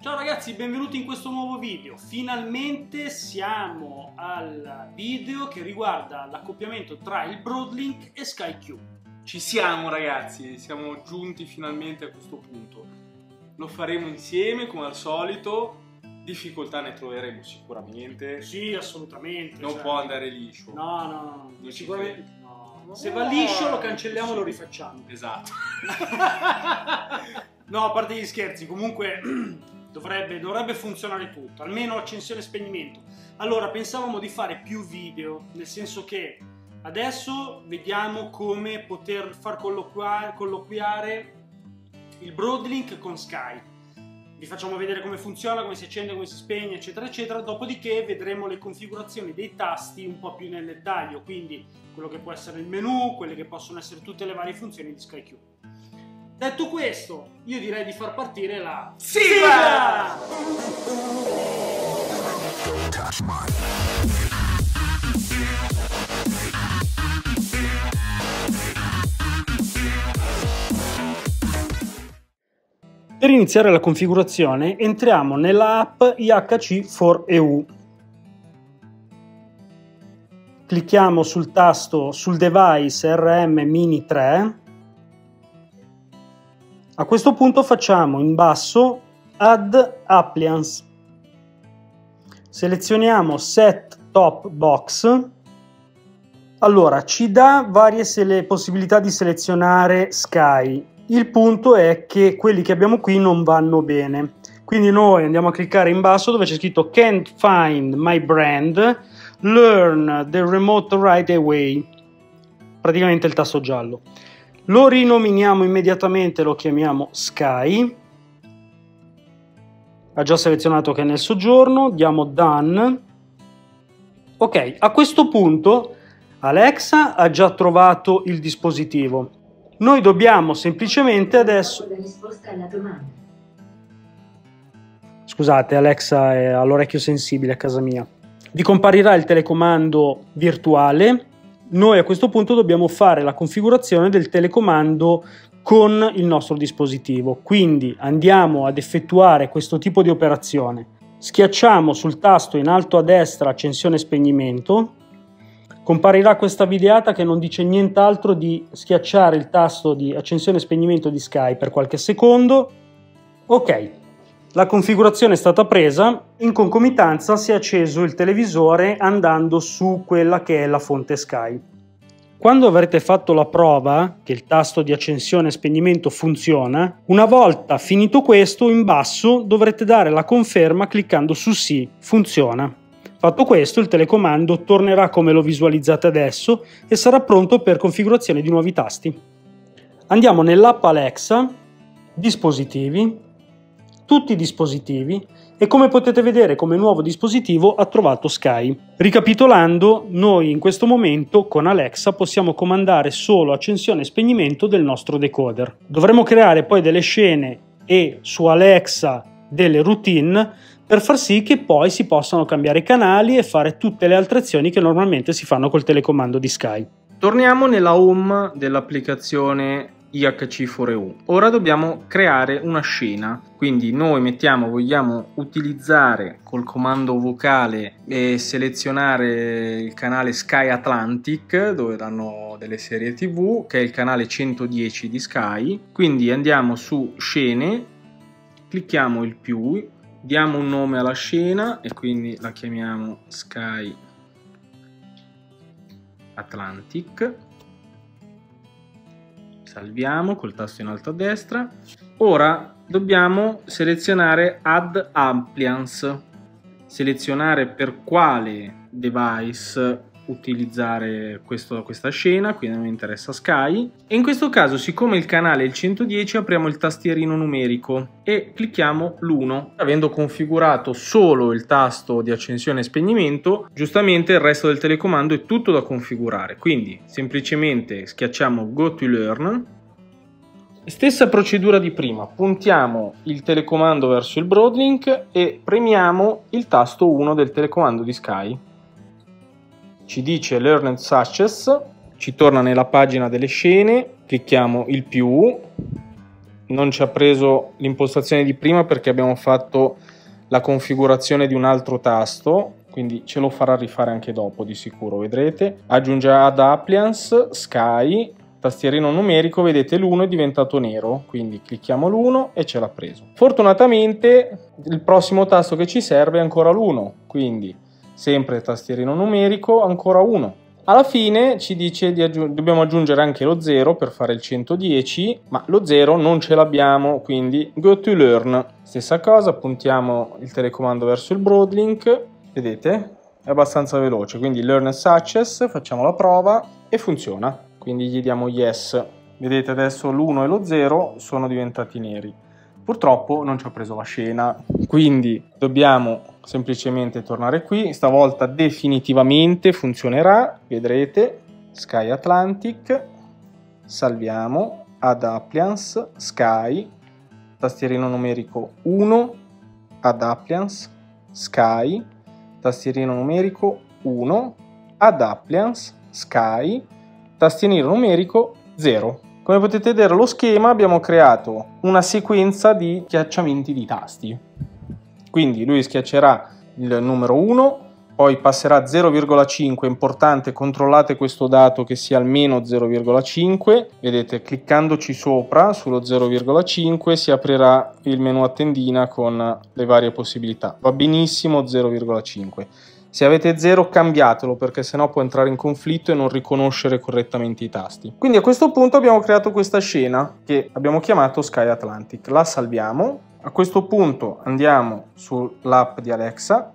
Ciao ragazzi, benvenuti in questo nuovo video. Finalmente siamo al video che riguarda l'accoppiamento tra il Broadlink e SkyQ. Ci siamo ragazzi, siamo giunti finalmente a questo punto. Lo faremo insieme come al solito. Difficoltà ne troveremo sicuramente. Sì, assolutamente. Non può andare liscio. No. Non Sicuramente no. Se va liscio lo cancelliamo e lo rifacciamo. Esatto. No, a parte gli scherzi, comunque dovrebbe funzionare tutto, almeno accensione e spegnimento. Allora, pensavamo di fare più video, nel senso che adesso vediamo come poter far colloquiare il Broadlink con Sky. Vi facciamo vedere come funziona, come si accende, come si spegne, eccetera, eccetera. Dopodiché vedremo le configurazioni dei tasti un po' più nel dettaglio, quindi quello che può essere il menu, quelle che possono essere tutte le varie funzioni di SkyQ. Detto questo, io direi di far partire la sigla! Per iniziare la configurazione entriamo nella app IHC4EU. Clicchiamo sul tasto sul device RM Mini 3. A questo punto facciamo in basso Add Appliance. Selezioniamo Set Top Box. Allora, ci dà varie possibilità di selezionare Sky. Il punto è che quelli che abbiamo qui non vanno bene. Quindi noi andiamo a cliccare in basso dove c'è scritto Can't find my brand, Learn the remote right away. Praticamente il tasto giallo. Lo rinominiamo immediatamente, lo chiamiamo Sky. Ha già selezionato che è nel soggiorno, diamo Done. Ok, a questo punto Alexa ha già trovato il dispositivo. Noi dobbiamo semplicemente adesso... Scusate, Alexa è all'orecchio sensibile a casa mia. Vi comparirà il telecomando virtuale. Noi a questo punto dobbiamo fare la configurazione del telecomando con il nostro dispositivo. Quindi andiamo ad effettuare questo tipo di operazione. Schiacciamo sul tasto in alto a destra accensione e spegnimento. Comparirà questa videata che non dice nient'altro di schiacciare il tasto di accensione e spegnimento di Sky per qualche secondo. Ok, la configurazione è stata presa, in concomitanza si è acceso il televisore andando su quella che è la fonte Sky. Quando avrete fatto la prova che il tasto di accensione e spegnimento funziona, una volta finito questo, in basso dovrete dare la conferma cliccando su sì, funziona. Fatto questo, il telecomando tornerà come lo visualizzate adesso e sarà pronto per configurazione di nuovi tasti. Andiamo nell'app Alexa, dispositivi, tutti i dispositivi e come potete vedere come nuovo dispositivo ha trovato Sky. Ricapitolando, noi in questo momento con Alexa possiamo comandare solo accensione e spegnimento del nostro decoder. Dovremo creare poi delle scene e su Alexa delle routine per far sì che poi si possano cambiare i canali e fare tutte le altre azioni che normalmente si fanno col telecomando di Sky. Torniamo nella home dell'applicazione IHC4EU. Ora dobbiamo creare una scena, quindi noi vogliamo utilizzare col comando vocale e selezionare il canale Sky Atlantic dove danno delle serie TV, che è il canale 110 di Sky. Quindi andiamo su scene, clicchiamo il più, diamo un nome alla scena e quindi la chiamiamo Sky Atlantic. Salviamo col tasto in alto a destra. Ora dobbiamo selezionare Add Appliance, selezionare per quale device utilizzare questa scena, quindi non mi interessa Sky. E in questo caso, siccome il canale è il 110, apriamo il tastierino numerico e clicchiamo l'1. Avendo configurato solo il tasto di accensione e spegnimento, giustamente il resto del telecomando è tutto da configurare, quindi semplicemente schiacciamo Go to Learn. Stessa procedura di prima, puntiamo il telecomando verso il Broadlink e premiamo il tasto 1 del telecomando di Sky. Ci dice Learned Success, ci torna nella pagina delle scene, clicchiamo il più non ci ha preso l'impostazione di prima perché abbiamo fatto la configurazione di un altro tasto, quindi ce lo farà rifare anche dopo di sicuro, vedrete. Aggiunge Add Appliance, Sky, tastierino numerico, vedete l'1 è diventato nero, quindi clicchiamo l'1 e ce l'ha preso. Fortunatamente il prossimo tasto che ci serve è ancora l'1, quindi sempre tastierino numerico, ancora 1. Alla fine ci dice dobbiamo aggiungere anche lo 0 per fare il 110, ma lo 0 non ce l'abbiamo, quindi go to learn. Stessa cosa, puntiamo il telecomando verso il Broadlink, vedete? È abbastanza veloce, quindi learn as success, facciamo la prova e funziona. Quindi gli diamo yes. Vedete adesso l'1 e lo 0 sono diventati neri. Purtroppo non ci ha preso la scena, quindi dobbiamo semplicemente tornare qui. Stavolta definitivamente funzionerà, vedrete. Sky Atlantic, salviamo, Add Appliance, Sky, tastierino numerico 1, Add Appliance, Sky, tastierino numerico 1, Add Appliance, Sky, tastierino numerico 0. Come potete vedere lo schema abbiamo creato una sequenza di schiacciamenti di tasti. Quindi lui schiaccerà il numero 1, poi passerà a 0,5, importante, controllate questo dato che sia almeno 0,5, vedete cliccandoci sopra sullo 0,5 si aprirà il menu a tendina con le varie possibilità, va benissimo 0,5. Se avete 0 cambiatelo perché sennò può entrare in conflitto e non riconoscere correttamente i tasti. Quindi a questo punto abbiamo creato questa scena che abbiamo chiamato Sky Atlantic. La salviamo. A questo punto andiamo sull'app di Alexa.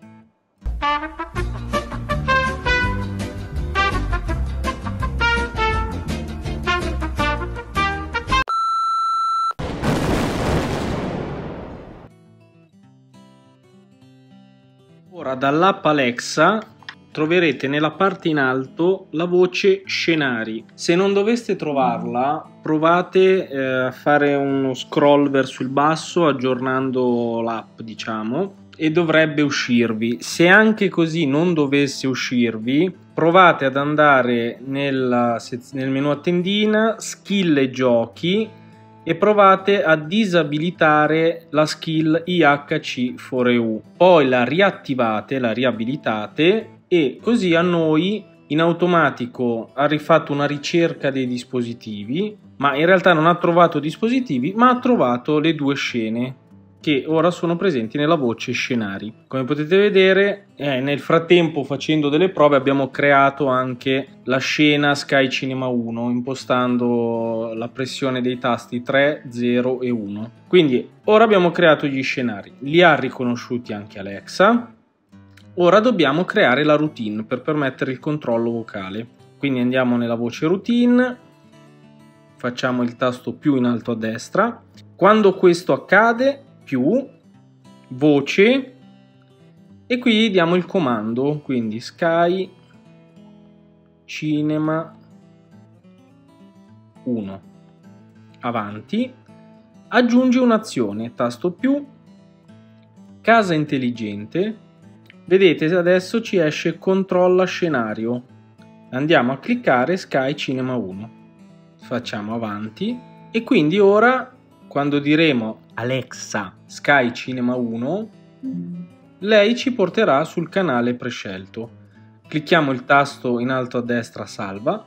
Ora dall'app Alexa troverete nella parte in alto la voce scenari. Se non doveste trovarla, provate a fare uno scroll verso il basso aggiornando l'app, diciamo, e dovrebbe uscirvi. Se anche così non dovesse uscirvi, provate ad andare nel menu a tendina, skill e giochi, e provate a disabilitare la skill IHC4EU. Poi la riattivate, la riabilitate e così a noi in automatico ha rifatto una ricerca dei dispositivi, ma in realtà non ha trovato dispositivi, ma ha trovato le due scene che ora sono presenti nella voce scenari. Come potete vedere, nel frattempo facendo delle prove abbiamo creato anche la scena Sky Cinema 1 impostando la pressione dei tasti 3, 0 e 1. Quindi ora abbiamo creato gli scenari, li ha riconosciuti anche Alexa. Ora dobbiamo creare la routine per permettere il controllo vocale. Quindi andiamo nella voce routine, facciamo il tasto più in alto a destra. Quando questo accade, più, voce, e qui diamo il comando, quindi Sky Cinema 1, avanti, aggiungi un'azione, tasto più, casa intelligente, vedete adesso ci esce controlla scenario, andiamo a cliccare Sky Cinema 1, facciamo avanti e quindi ora quando diremo Alexa Sky Cinema 1 lei ci porterà sul canale prescelto. Clicchiamo il tasto in alto a destra salva.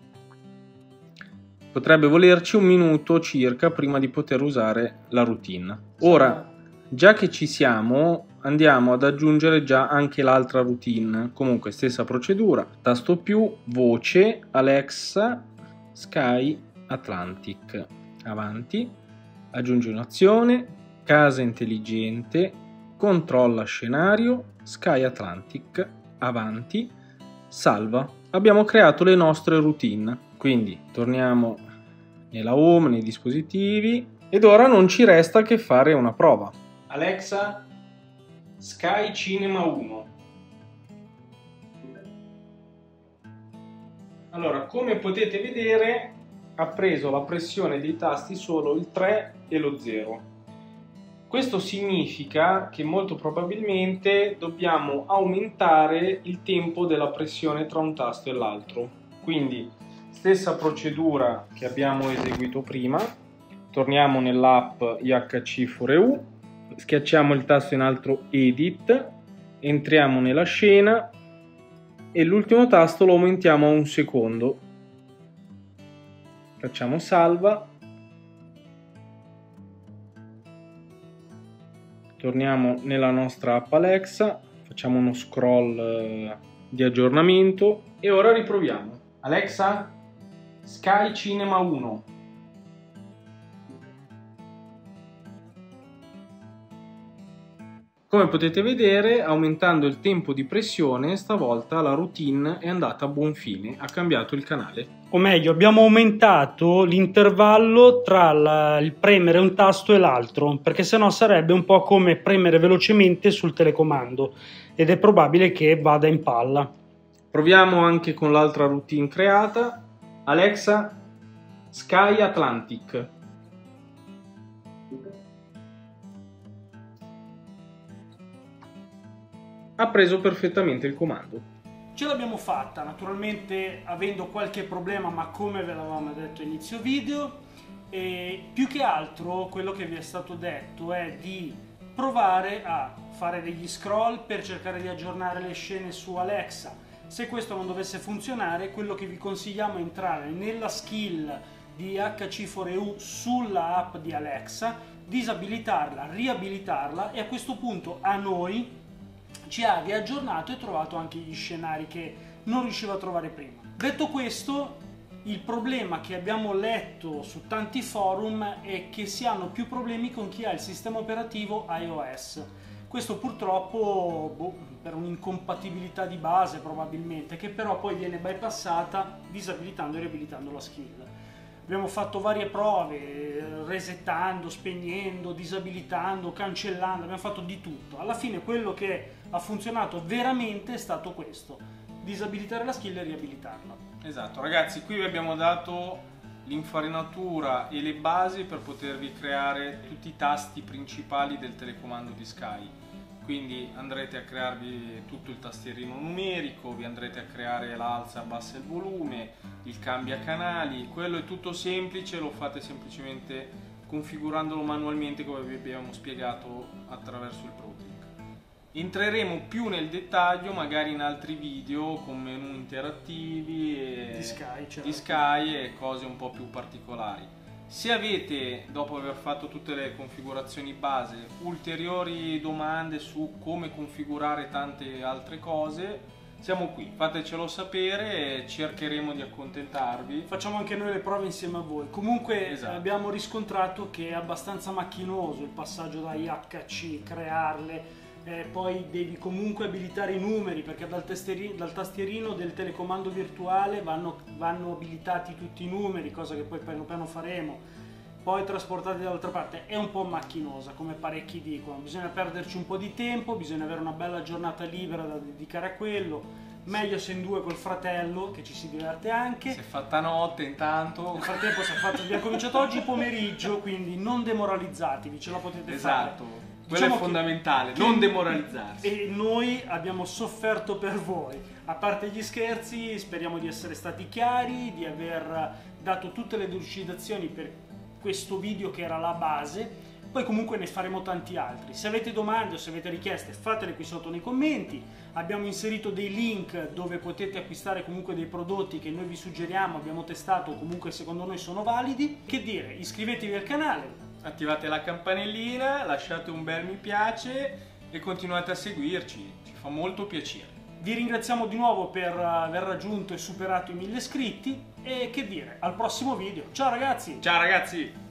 Potrebbe volerci un minuto circa prima di poter usare la routine. Ora, già che ci siamo, andiamo ad aggiungere già anche l'altra routine. Comunque stessa procedura, tasto più, voce, Alexa Sky Atlantic, avanti, aggiungi un'azione, casa intelligente, controlla scenario, Sky Atlantic, avanti, salva. Abbiamo creato le nostre routine, quindi torniamo nella home, nei dispositivi, ed ora non ci resta che fare una prova. Alexa Sky Cinema 1. Allora, come potete vedere ha preso la pressione dei tasti solo il 3 e lo 0. Questo significa che molto probabilmente dobbiamo aumentare il tempo della pressione tra un tasto e l'altro. Quindi stessa procedura che abbiamo eseguito prima, torniamo nell'app IHC4EU, schiacciamo il tasto in alto Edit, entriamo nella scena e l'ultimo tasto lo aumentiamo a 1 secondo. Facciamo salva. Torniamo nella nostra app Alexa, facciamo uno scroll di aggiornamento e ora riproviamo. Alexa, Sky Cinema 1. Come potete vedere, aumentando il tempo di pressione, stavolta la routine è andata a buon fine, ha cambiato il canale. O meglio, abbiamo aumentato l'intervallo tra il premere un tasto e l'altro, perché sennò sarebbe un po' come premere velocemente sul telecomando ed è probabile che vada in palla. Proviamo anche con l'altra routine creata. Alexa, Sky Atlantic. Ha preso perfettamente il comando. Ce l'abbiamo fatta, naturalmente avendo qualche problema, ma come ve l'avevamo detto inizio video, e più che altro quello che vi è stato detto è di provare a fare degli scroll per cercare di aggiornare le scene su Alexa. Se questo non dovesse funzionare, quello che vi consigliamo è entrare nella skill di IHC4EU sulla app di Alexa, disabilitarla, riabilitarla e a questo punto a noi ci ha riaggiornato e trovato anche gli scenari che non riusciva a trovare prima. Detto questo, il problema che abbiamo letto su tanti forum è che si hanno più problemi con chi ha il sistema operativo iOS. Questo purtroppo per un'incompatibilità di base probabilmente, che però poi viene bypassata disabilitando e riabilitando la skill. Abbiamo fatto varie prove, resettando, spegnendo, disabilitando, cancellando, abbiamo fatto di tutto. Alla fine quello che ha funzionato veramente è stato questo: disabilitare la skill e riabilitarla. Esatto, ragazzi, qui vi abbiamo dato l'infarinatura e le basi per potervi creare tutti i tasti principali del telecomando di Sky. Quindi andrete a crearvi tutto il tastierino numerico, vi andrete a creare l'alza, abbassa il volume, il cambia canali, quello è tutto semplice, lo fate semplicemente configurandolo manualmente come vi abbiamo spiegato attraverso il ProClick. Entreremo più nel dettaglio magari in altri video con menu interattivi di Sky e cose un po' più particolari. Se avete, dopo aver fatto tutte le configurazioni base, ulteriori domande su come configurare tante altre cose, siamo qui, fatecelo sapere e cercheremo di accontentarvi. Facciamo anche noi le prove insieme a voi. Comunque esatto, abbiamo riscontrato che è abbastanza macchinoso il passaggio da IHC, crearle, poi devi comunque abilitare i numeri, perché dal tastierino del telecomando virtuale vanno abilitati tutti i numeri, cosa che poi piano piano faremo, poi trasportati dall'altra parte. È un po' macchinosa, come parecchi dicono, bisogna perderci un po' di tempo, bisogna avere una bella giornata libera da dedicare a quello, meglio se in due col fratello, che ci si diverte anche. Si è fatta notte intanto. Nel frattempo abbiamo cominciato oggi pomeriggio, quindi non demoralizzatevi, ce la potete fare. Esatto. Quello è fondamentale, non demoralizzarsi. E noi abbiamo sofferto per voi. A parte gli scherzi, speriamo di essere stati chiari, di aver dato tutte le delucidazioni per questo video che era la base. Poi comunque ne faremo tanti altri. Se avete domande o se avete richieste, fatele qui sotto nei commenti. Abbiamo inserito dei link dove potete acquistare comunque dei prodotti che noi vi suggeriamo, abbiamo testato, comunque secondo noi sono validi. Che dire, iscrivetevi al canale, attivate la campanellina, lasciate un bel mi piace e continuate a seguirci, ci fa molto piacere. Vi ringraziamo di nuovo per aver raggiunto e superato i 1000 iscritti e che dire, al prossimo video. Ciao ragazzi! Ciao ragazzi!